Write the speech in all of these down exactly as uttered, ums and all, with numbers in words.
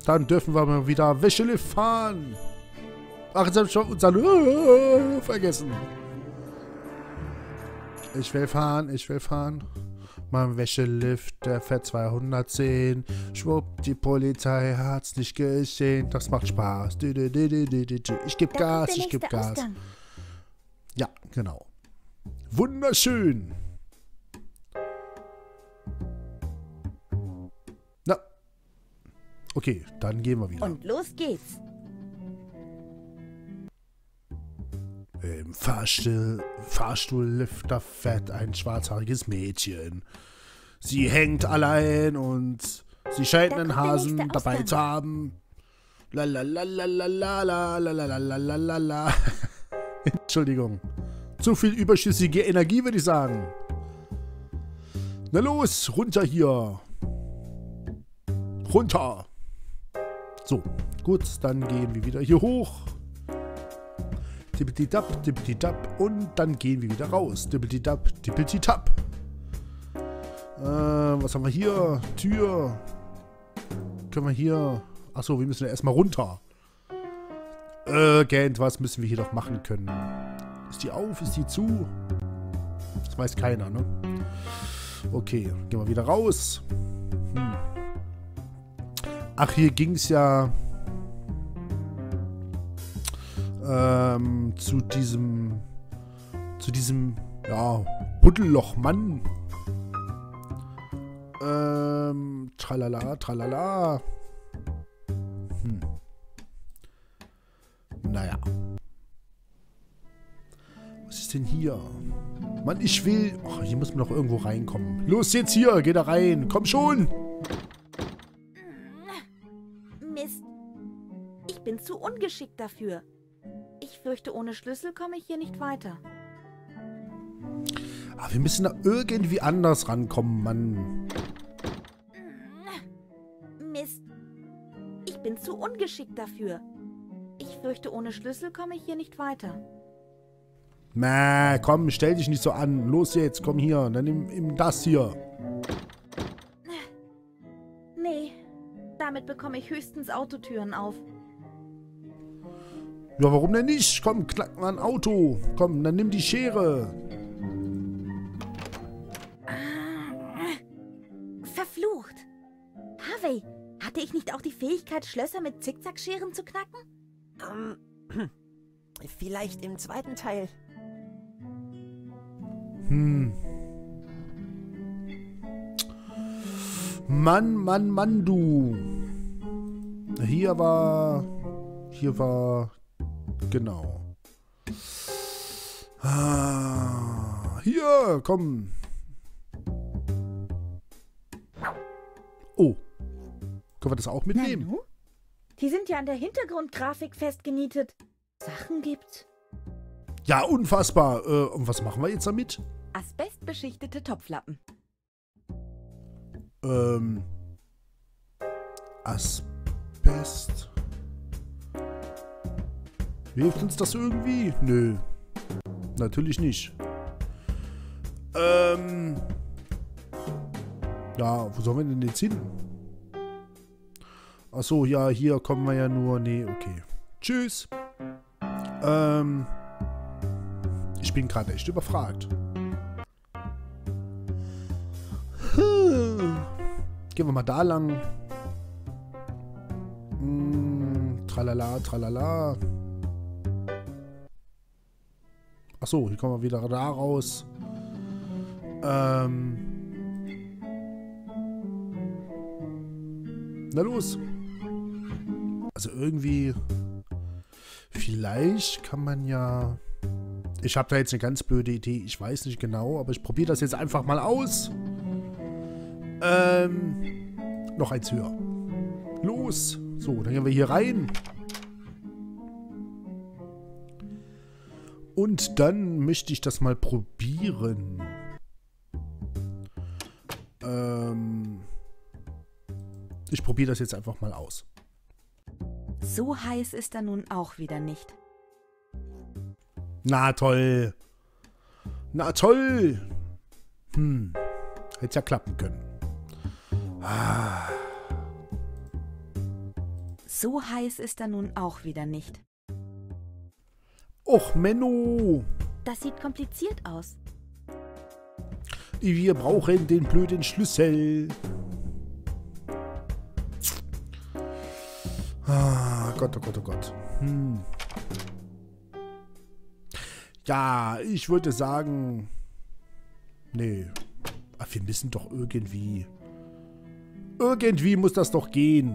Dann dürfen wir mal wieder Wäschelift fahren. Ach, jetzt habe ich schon unseren äh, vergessen. Ich will fahren, ich will fahren. Mein Wäschelift, der fährt zweihundertzehn. Schwupp, die Polizei hat's nicht gesehen. Das macht Spaß. Ich geb Gas, ich geb Gas. Ausgang. Ja, genau. Wunderschön. Na. Okay, dann gehen wir wieder. Und los geht's. Im Fahrstuhl, Fahrstuhllifter fährt ein schwarzhaariges Mädchen. Sie hängt allein und sie scheint Da einen kommt der Hasen nächste dabei Ausgang. zu haben. Lalalalalalalalalalalalala. Entschuldigung. Zu viel überschüssige Energie, würde ich sagen. Na los, runter hier. Runter. So, gut, dann gehen wir wieder hier hoch. Tippeltitap, tippeltitap. Und dann gehen wir wieder raus. Tippeltitap, tippeltitap. Äh, was haben wir hier? Tür. Können wir hier... Achso, wir müssen ja erstmal runter. Irgendwas müssen wir hier doch machen können. Ist die auf? Ist die zu? Das weiß keiner, ne? Okay, gehen wir wieder raus. Hm. Ach, hier ging es ja... Ähm, zu diesem, zu diesem, ja, Buddellochmann. Ähm, tralala, tralala. Hm. Naja. Was ist denn hier? Mann, ich will... Oh, hier muss man doch irgendwo reinkommen. Los, jetzt hier, geh da rein. Komm schon. Mist. Ich bin zu ungeschickt dafür. Ich fürchte, ohne Schlüssel komme ich hier nicht weiter. Aber wir müssen da irgendwie anders rankommen, Mann. Mist. Ich bin zu ungeschickt dafür. Ich fürchte, ohne Schlüssel komme ich hier nicht weiter. Na, komm, stell dich nicht so an. Los jetzt, komm hier. Dann nimm, nimm das hier. Nee, damit bekomme ich höchstens Autotüren auf. Ja, warum denn nicht? Komm, knack mal ein Auto. Komm, dann nimm die Schere. Verflucht. Harvey, hatte ich nicht auch die Fähigkeit, Schlösser mit Zickzackscheren zu knacken? Ähm, vielleicht im zweiten Teil. Hm. Mann, Mann, Mann, du. Hier war... Hier war... Genau. Ah, hier, komm. Oh. Können wir das auch mitnehmen? Nanu? Die sind ja an der Hintergrundgrafik festgenietet. Sachen gibt's. Ja, unfassbar. Äh, und was machen wir jetzt damit? Asbestbeschichtete Topflappen. Ähm. Asbest. Hilft uns das irgendwie? Nö. Natürlich nicht. Ähm. Ja, wo sollen wir denn jetzt hin? Achso, ja, hier kommen wir ja nur... Nee, okay. Tschüss. Ähm. Ich bin gerade echt überfragt. Hm. Gehen wir mal da lang. Hm, tralala, tralala. Achso, hier kommen wir wieder da raus. Ähm. Na los. Also irgendwie... Vielleicht kann man ja... Ich habe da jetzt eine ganz blöde Idee. Ich weiß nicht genau, aber ich probiere das jetzt einfach mal aus. Ähm... Noch eins höher. Los. So, dann gehen wir hier rein. Und dann möchte ich das mal probieren. Ähm... Ich probiere das jetzt einfach mal aus. So heiß ist er nun auch wieder nicht. Na toll. Na toll. Hm. Hätte ja klappen können. Ah. So heiß ist er nun auch wieder nicht. Och, Menno. Das sieht kompliziert aus. Wir brauchen den blöden Schlüssel. Ah, Gott, oh Gott, oh Gott. Hm. Ja, ich würde sagen... Nee. Aber wir müssen doch irgendwie... Irgendwie muss das doch gehen.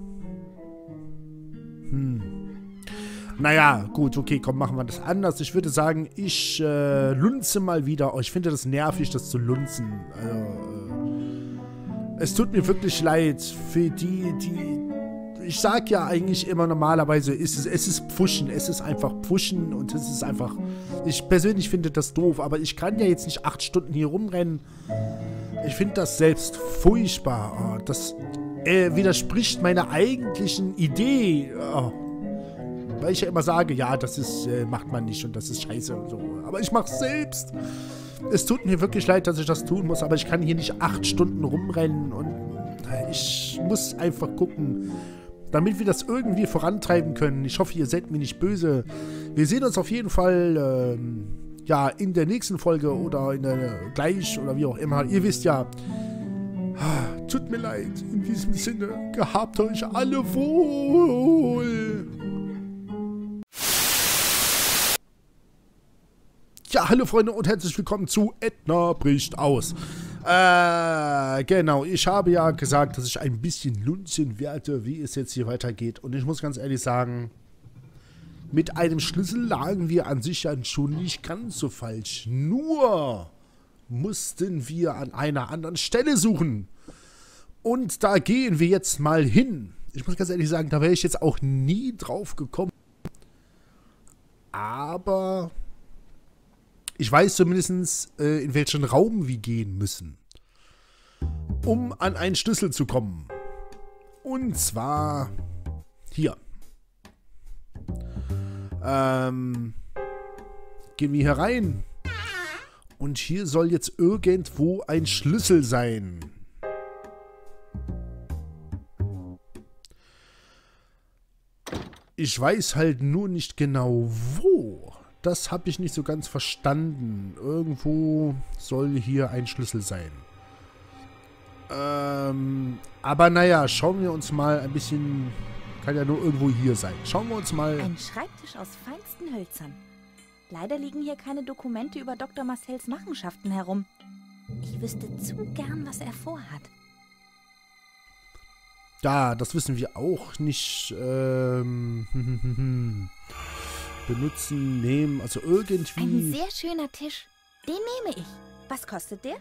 Hm. Naja, gut, okay, komm, machen wir das anders. Ich würde sagen, ich äh, lunze mal wieder. Oh, ich finde das nervig, das zu lunzen. Also, äh, es tut mir wirklich leid für die, die... Ich sag ja eigentlich immer normalerweise, ist es, es ist Pfuschen. Es ist einfach Pfuschen und es ist einfach... Ich persönlich finde das doof, aber ich kann ja jetzt nicht acht Stunden hier rumrennen. Ich finde das selbst furchtbar. Oh, das äh, widerspricht meiner eigentlichen Idee. Oh. Weil ich ja immer sage, ja, das ist, äh, macht man nicht und das ist scheiße und so. Aber ich mach's selbst. Es tut mir wirklich leid, dass ich das tun muss, aber ich kann hier nicht acht Stunden rumrennen und ich muss einfach gucken, damit wir das irgendwie vorantreiben können. Ich hoffe, ihr seid mir nicht böse. Wir sehen uns auf jeden Fall, ähm, ja, in der nächsten Folge oder in der gleich oder wie auch immer. Ihr wisst ja, tut mir leid. In diesem Sinne, gehabt euch alle wohl. Ja, hallo Freunde und herzlich willkommen zu Edna bricht aus. Äh, genau, ich habe ja gesagt, dass ich ein bisschen lunzen werde, wie es jetzt hier weitergeht. Und ich muss ganz ehrlich sagen, mit einem Schlüssel lagen wir an sich ja schon nicht ganz so falsch. Nur mussten wir an einer anderen Stelle suchen. Und da gehen wir jetzt mal hin. Ich muss ganz ehrlich sagen, da wäre ich jetzt auch nie drauf gekommen. Aber... ich weiß zumindest, äh, in welchen Raum wir gehen müssen, um an einen Schlüssel zu kommen. Und zwar hier. Ähm, gehen wir hier rein. Und hier soll jetzt irgendwo ein Schlüssel sein. Ich weiß halt nur nicht genau, wo. Das habe ich nicht so ganz verstanden. Irgendwo soll hier ein Schlüssel sein. Ähm, aber naja, schauen wir uns mal ein bisschen... Kann ja nur irgendwo hier sein. Schauen wir uns mal... Ein Schreibtisch aus feinsten Hölzern. Leider liegen hier keine Dokumente über Doktor Marcells Machenschaften herum. Ich wüsste zu gern, was er vorhat. Ja, das wissen wir auch nicht. Ähm... Benutzen, nehmen, also irgendwie... Ein sehr schöner Tisch. Den nehme ich. Was kostet der?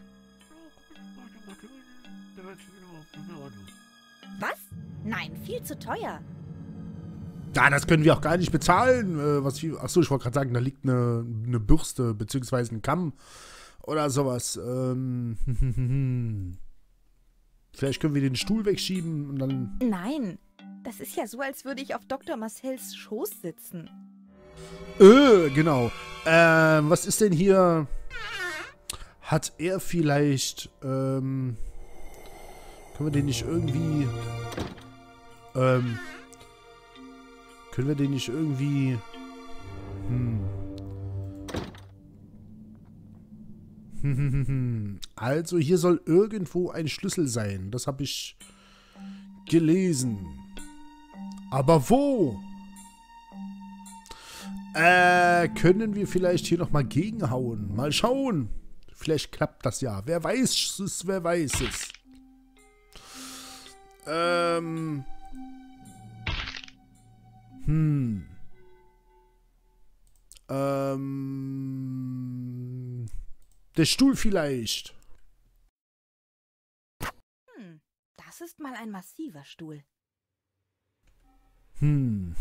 Was? Nein, viel zu teuer. Ja, das können wir auch gar nicht bezahlen. Äh, was viel, achso, ich wollte gerade sagen, da liegt eine, eine Bürste, beziehungsweise ein Kamm oder sowas. Ähm, vielleicht können wir den Stuhl wegschieben und dann... Nein, das ist ja so, als würde ich auf Doktor Marcells Schoß sitzen. Äh, genau. Ähm, was ist denn hier? Hat er vielleicht, ähm, können wir den nicht irgendwie, ähm, können wir den nicht irgendwie, hm. Also hier soll irgendwo ein Schlüssel sein. Das habe ich gelesen. Aber wo? Äh, können wir vielleicht hier nochmal gegenhauen? Mal schauen. Vielleicht klappt das ja. Wer weiß es, wer weiß es. Ähm. Hm. Ähm. Der Stuhl vielleicht. Hm, das ist mal ein massiver Stuhl. Hm.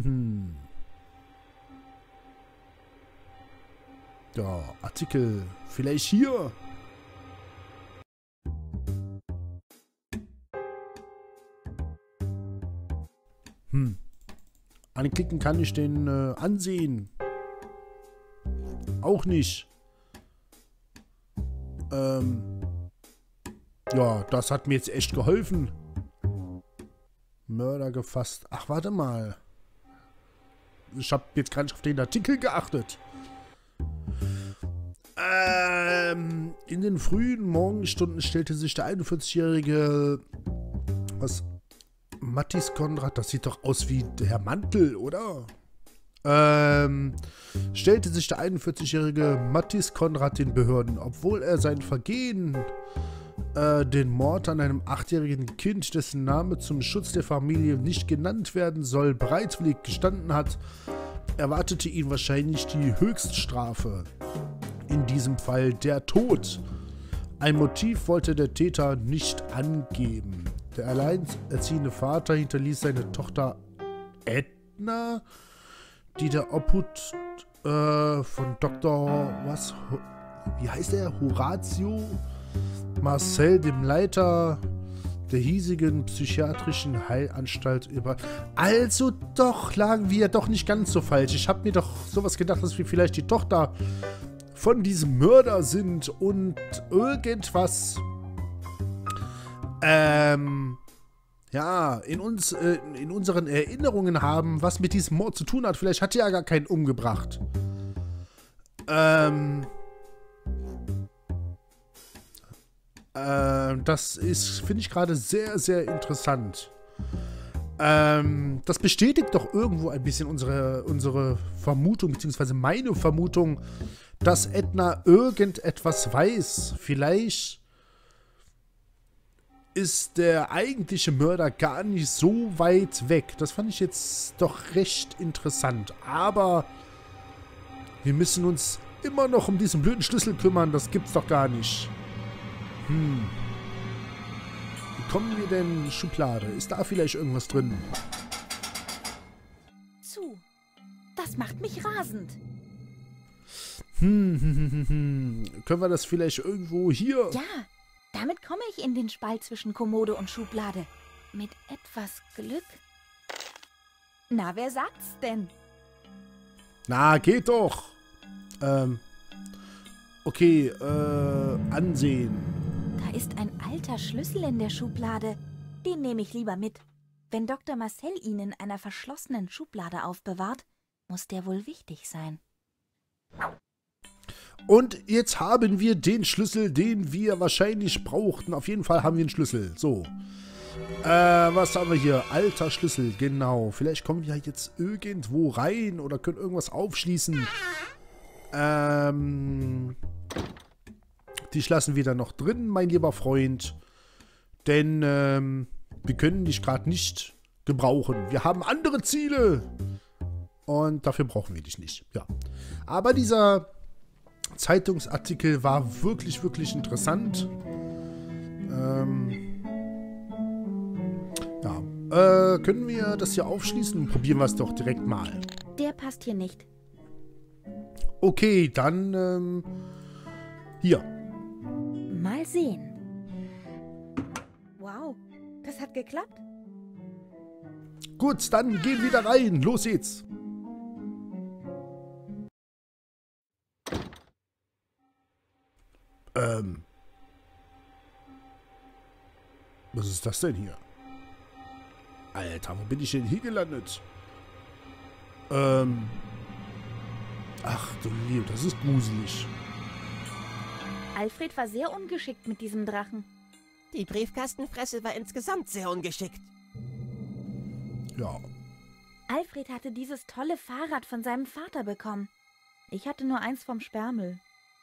Ja, Artikel. Vielleicht hier. Hm. Anklicken kann ich den äh, ansehen. Auch nicht. Ähm. Ja, das hat mir jetzt echt geholfen. Mörder gefasst. Ach, warte mal. Ich habe jetzt gar nicht auf den Artikel geachtet. Ähm, in den frühen Morgenstunden stellte sich der einundvierzigjährige was? Mattis Konrad, das sieht doch aus wie der Herr Mantel, oder? Ähm, stellte sich der einundvierzigjährige Mattis Konrad den Behörden, obwohl er sein Vergehen, äh, den Mord an einem achtjährigen Kind, dessen Name zum Schutz der Familie nicht genannt werden soll, bereitwillig gestanden hat, erwartete ihn wahrscheinlich die Höchststrafe. In diesem Fall der Tod. Ein Motiv wollte der Täter nicht angeben. Der alleinerziehende Vater hinterließ seine Tochter Edna, die der Obhut äh, von Doktor was, wie heißt er? Horatio Marcel, dem Leiter der hiesigen psychiatrischen Heilanstalt über. Also doch, lagen wir doch nicht ganz so falsch. Ich habe mir doch sowas gedacht, dass wir vielleicht die Tochter von diesem Mörder sind und irgendwas ähm ja, in uns, äh, in unseren Erinnerungen haben, was mit diesem Mord zu tun hat. Vielleicht hat er ja gar keinen umgebracht. Ähm. Äh, das ist, finde ich gerade sehr, sehr interessant. Ähm, das bestätigt doch irgendwo ein bisschen unsere, unsere Vermutung, beziehungsweise meine Vermutung, dass Edna irgendetwas weiß. Vielleicht ist der eigentliche Mörder gar nicht so weit weg. Das fand ich jetzt doch recht interessant. Aber wir müssen uns immer noch um diesen blöden Schlüssel kümmern. Das gibt's doch gar nicht. Hm. Wie kommen wir denn in die Schublade? Ist da vielleicht irgendwas drin? Zu. Das macht mich rasend. Hm, hm, hm, hm, hm. Können wir das vielleicht irgendwo hier? Ja, damit komme ich in den Spalt zwischen Kommode und Schublade. Mit etwas Glück. Na, wer sagt's denn? Na, geht doch. Ähm. Okay, äh, ansehen. Da ist ein alter Schlüssel in der Schublade. Den nehme ich lieber mit. Wenn Doktor Marcel ihn in einer verschlossenen Schublade aufbewahrt, muss der wohl wichtig sein. Und jetzt haben wir den Schlüssel, den wir wahrscheinlich brauchten. Auf jeden Fall haben wir einen Schlüssel. So. Äh, was haben wir hier? Alter Schlüssel, genau. Vielleicht kommen wir jetzt irgendwo rein oder können irgendwas aufschließen. Ähm... Dich lassen wir dann noch drin, mein lieber Freund. Denn ähm, wir können dich gerade nicht gebrauchen. Wir haben andere Ziele. Und dafür brauchen wir dich nicht. Ja. Aber dieser Zeitungsartikel war wirklich, wirklich interessant. Ähm, ja. Äh, können wir das hier aufschließen? Probieren wir es doch direkt mal. Der passt hier nicht. Okay, dann ähm, hier. Mal sehen. Wow, das hat geklappt. Gut, dann gehen wir da rein. Los geht's. Ähm. Was ist das denn hier? Alter, wo bin ich denn hier gelandet? Ähm. Ach du Liebe, das ist gruselig. Alfred war sehr ungeschickt mit diesem Drachen. Die Briefkastenfresse war insgesamt sehr ungeschickt. Ja. Alfred hatte dieses tolle Fahrrad von seinem Vater bekommen. Ich hatte nur eins vom Sperrmüll.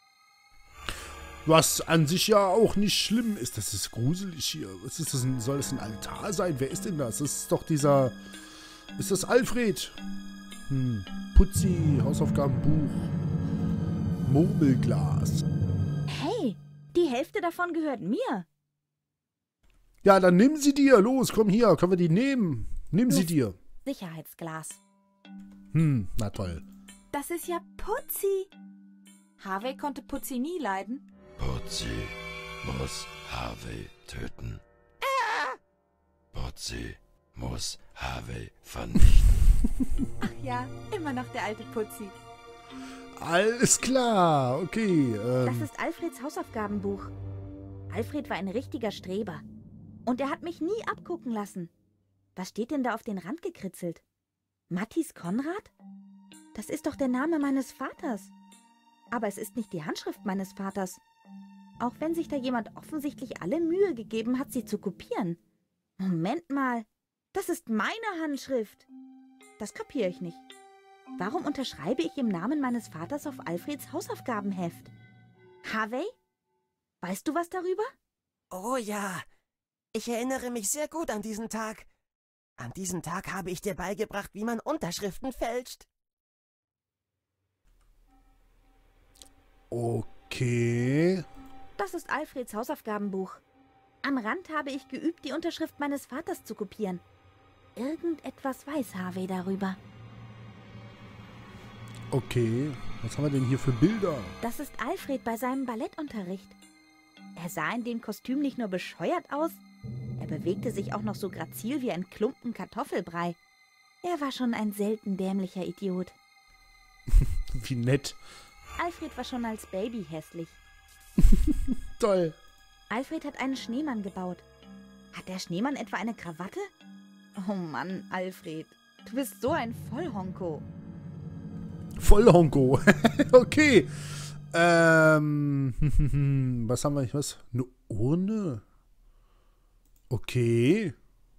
Was an sich ja auch nicht schlimm ist. Das ist gruselig hier. Was ist das? Ein, soll das ein Altar sein? Wer ist denn das? Das ist doch dieser... Ist das Alfred? Hm. Putzi, Hausaufgabenbuch. Murmelglas. Hey, die Hälfte davon gehört mir. Ja, dann nimm sie dir. Los, komm hier. Können wir die nehmen? Nimm sie dir. Sicherheitsglas. Hm, na toll. Das ist ja Putzi. Harvey konnte Putzi nie leiden. Putzi muss Harvey töten. Putzi muss Harvey vernichten. Ach ja, immer noch der alte Putzi. Alles klar, okay. Ähm. Das ist Alfreds Hausaufgabenbuch. Alfred war ein richtiger Streber. Und er hat mich nie abgucken lassen. Was steht denn da auf den Rand gekritzelt? Mattis Konrad? Das ist doch der Name meines Vaters. Aber es ist nicht die Handschrift meines Vaters. Auch wenn sich da jemand offensichtlich alle Mühe gegeben hat, sie zu kopieren. Moment mal, das ist meine Handschrift. Das kapiere ich nicht. Warum unterschreibe ich im Namen meines Vaters auf Alfreds Hausaufgabenheft? Harvey? Weißt du was darüber? Oh ja, ich erinnere mich sehr gut an diesen Tag. An diesem Tag habe ich dir beigebracht, wie man Unterschriften fälscht. Okay. Das ist Alfreds Hausaufgabenbuch. Am Rand habe ich geübt, die Unterschrift meines Vaters zu kopieren. Irgendetwas weiß Harvey darüber. Okay. Was haben wir denn hier für Bilder? Das ist Alfred bei seinem Ballettunterricht. Er sah in dem Kostüm nicht nur bescheuert aus, er bewegte sich auch noch so grazil wie ein Klumpen Kartoffelbrei. Er war schon ein selten dämlicher Idiot. Wie nett. Alfred war schon als Baby hässlich. Toll. Alfred hat einen Schneemann gebaut. Hat der Schneemann etwa eine Krawatte? Oh Mann, Alfred, du bist so ein Vollhonko. Vollhonko. Okay. Ähm, was haben wir hier? Was? Eine Urne? Okay.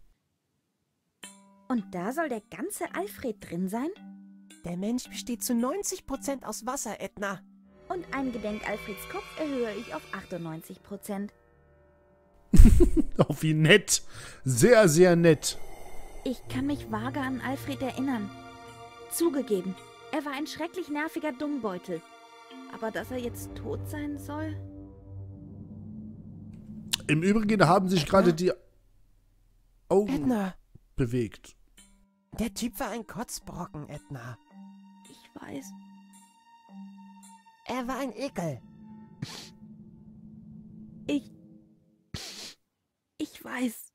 Und da soll der ganze Alfred drin sein? Der Mensch besteht zu neunzig Prozent aus Wasser, Edna. Und ein Gedenk Alfreds Kopf erhöhe ich auf achtundneunzig Prozent. Oh, wie nett. Sehr, sehr nett. Ich kann mich vage an Alfred erinnern. Zugegeben, er war ein schrecklich nerviger Dummbeutel. Aber dass er jetzt tot sein soll? Im Übrigen haben sich gerade die Augen Edna, bewegt. der Typ war ein Kotzbrocken, Edna. Ich weiß. Er war ein Ekel. Ich... Ich weiß.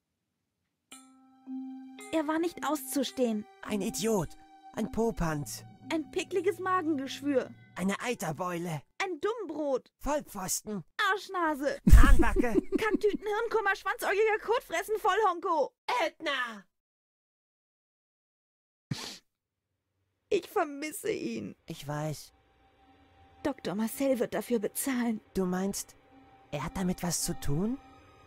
Er war nicht auszustehen. Ein Idiot. Ein Popanz. Ein pickliges Magengeschwür. Eine Eiterbeule. Ein Dummbrot. Vollpfosten. Arschnase. Hahnbacke. Kacktüten, Hirnkummer, schwanzäugiger Kotfressen, Vollhonko. Edna! Ich vermisse ihn. Ich weiß. Doktor Marcel wird dafür bezahlen. Du meinst, er hat damit was zu tun?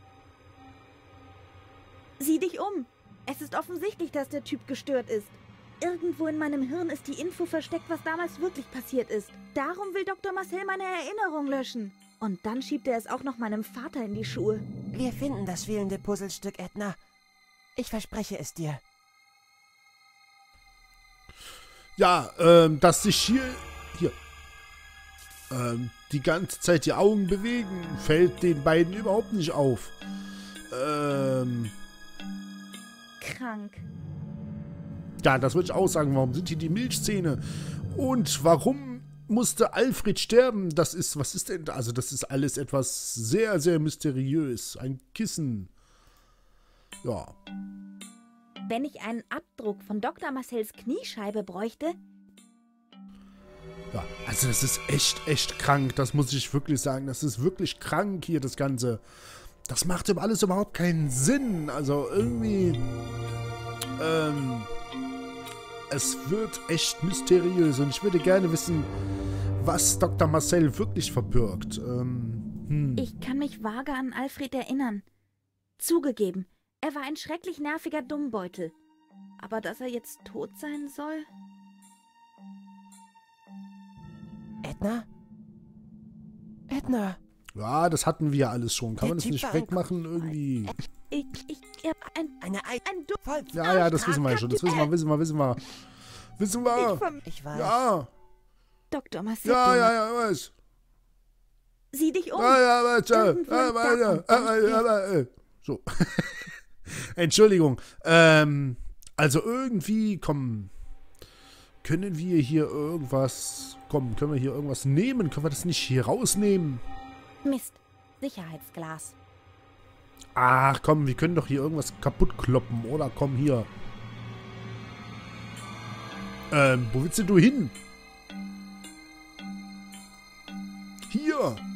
Sieh dich um. Es ist offensichtlich, dass der Typ gestört ist. Irgendwo in meinem Hirn ist die Info versteckt, was damals wirklich passiert ist. Darum will Doktor Marcel meine Erinnerung löschen. Und dann schiebt er es auch noch meinem Vater in die Schuhe. Wir finden das fehlende Puzzlestück, Edna. Ich verspreche es dir. Ja, ähm, dass sich hier, hier, ähm, die ganze Zeit die Augen bewegen, fällt den beiden überhaupt nicht auf. Ähm, Krank. ja, das würde ich auch sagen. Warum sind hier die Milchzähne? Und warum musste Alfred sterben? Das ist, was ist denn da? Also das ist alles etwas sehr, sehr mysteriös. Ein Kissen. Ja. Wenn ich einen Abdruck von Doktor Marcels Kniescheibe bräuchte... Ja, also das ist echt, echt krank. Das muss ich wirklich sagen. Das ist wirklich krank hier, das Ganze. Das macht ihm alles überhaupt keinen Sinn. Also irgendwie... Ähm... Es wird echt mysteriös und ich würde gerne wissen, was Doktor Marcel wirklich verbirgt. Ähm, hm. Ich kann mich vage an Alfred erinnern. Zugegeben, er war ein schrecklich nerviger Dummbeutel. Aber dass er jetzt tot sein soll? Edna? Edna? Ja, das hatten wir alles schon. Kann Der man das Typ nicht war ein wegmachen irgendwie? Ich, ich, er war ein, Eine Ei... ein Dumm... Voll... Ja, ja, das wissen wir ja schon. Das wissen wir, wissen wir, wissen wir. Wissen Ich wir. verm Ich weiß. Ja, Doktor Marcel. ja, ja, ja, was? Sieh dich um. Ja, ja, was? Ja, Irgendwo ja, im ja, ja, Garten. ja, ja, ja. So. Entschuldigung. Ähm, also irgendwie, komm, können wir hier irgendwas, komm, können wir hier irgendwas nehmen? Können wir das nicht hier rausnehmen? Mist. Sicherheitsglas. Ach komm, wir können doch hier irgendwas kaputt kloppen, oder? Komm hier. Ähm, wo willst denn du hin? Hier.